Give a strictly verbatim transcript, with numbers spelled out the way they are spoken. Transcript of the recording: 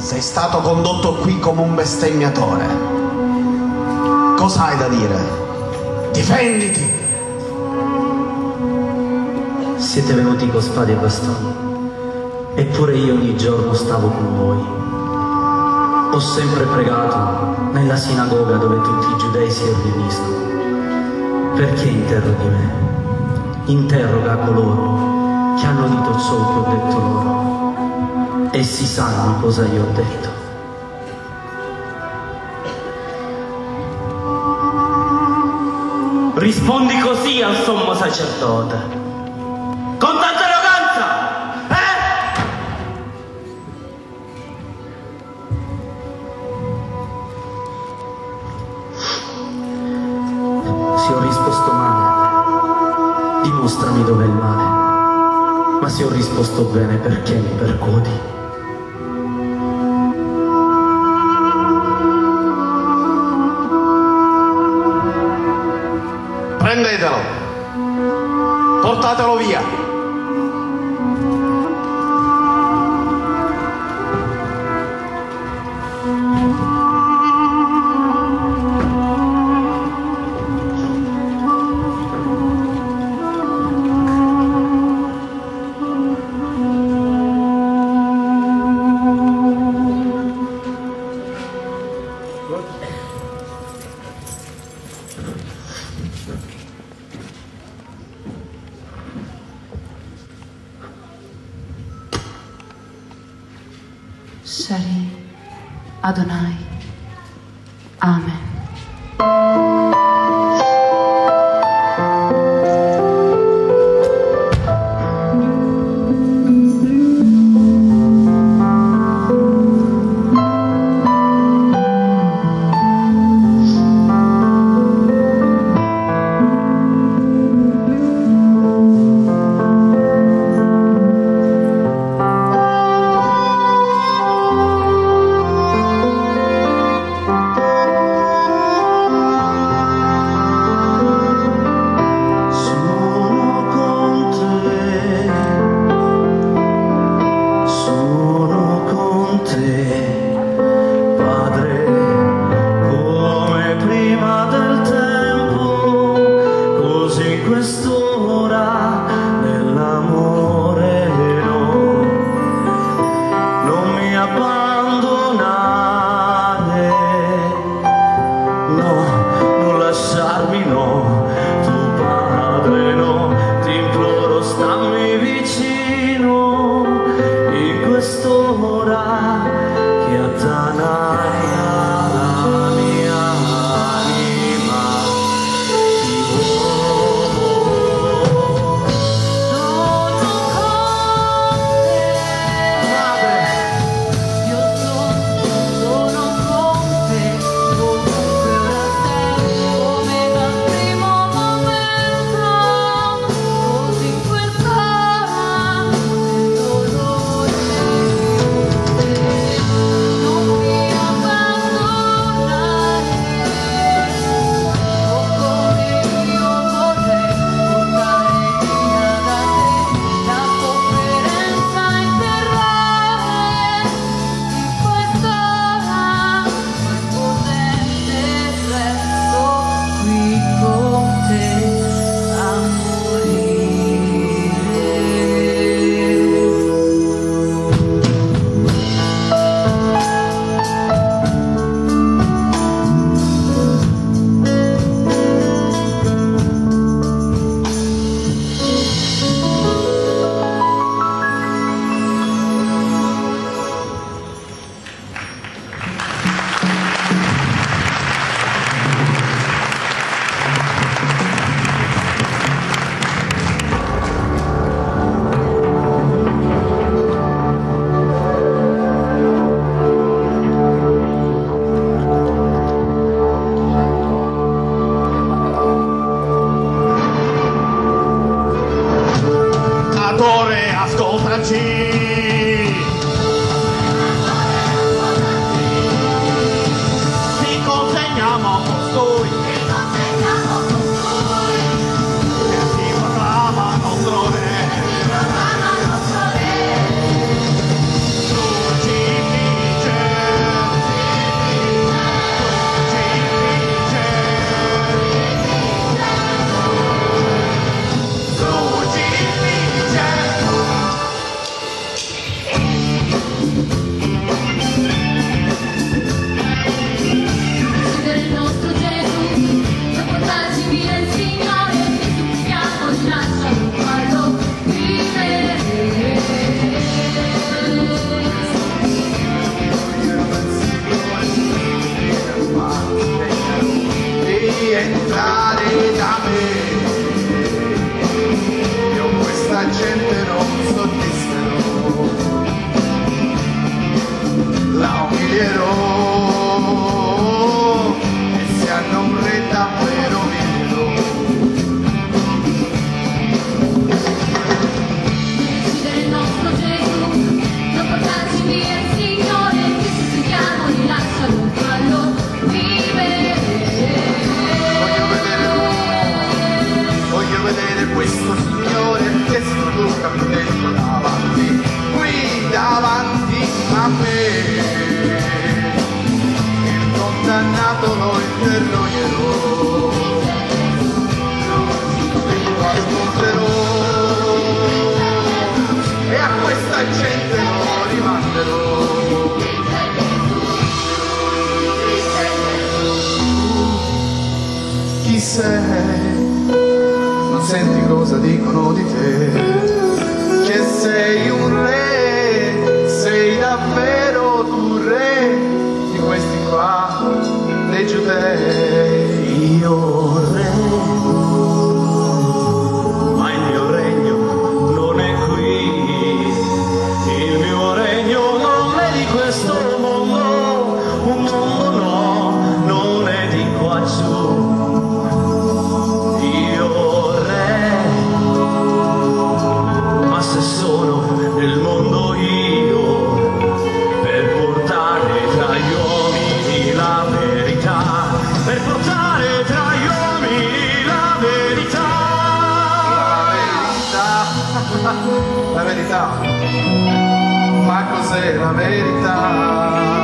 Sei stato condotto qui come un bestemmiatore. Cosa hai da dire? Difenditi! Siete venuti con spade e bastoni, eppure io ogni giorno stavo con voi. Ho sempre pregato nella sinagoga dove tutti i giudei si riuniscono. Perché interroghi me? Interroga coloro che hanno udito ciò che ho detto loro. Essi sanno cosa io ho detto. Rispondi così al sommo sacerdote, con tanta arroganza, eh? Se ho risposto male, dimostrami dov'è il male. Ma se ho risposto bene, perché mi percoti? Prendetelo, portatelo via. Shari Adonai. Amen. entrare da me. Io questa gente non soddisferò, la umilierò e se hanno un re davvero vincerò. Del nostro Gesù, non portarci via il Signore, che se seguiamo li lasciano farlo vivere. Voglio vedere lui, voglio vedere questo Signore che sconduca qui dentro davanti, qui davanti a me. Il condannato lo interrogerò, lo ascolterò e a questa gente lo rimanderò. Chi sei? Non senti cosa dicono di te? Che sei un re, sei davvero tu re di questi qua, dei giudei. Io re, ma il mio regno non è qui, il mio regno non è di questo mondo, un mondo no, non è di qua giù. Io re, ma se sono nel mondo io, per portare tra gli uomini la verità, per portare tra gli uomini la verità. La verità, la verità, ma cos'è la verità?